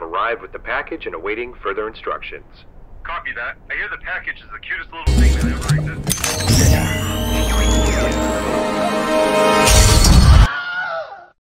arrived with the package and awaiting further instructions. Copy that. I hear the package is the cutest little thing that ever